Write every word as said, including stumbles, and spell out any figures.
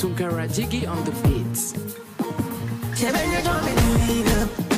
Tunkara Jiggy on the beats. She bend you down, me need you.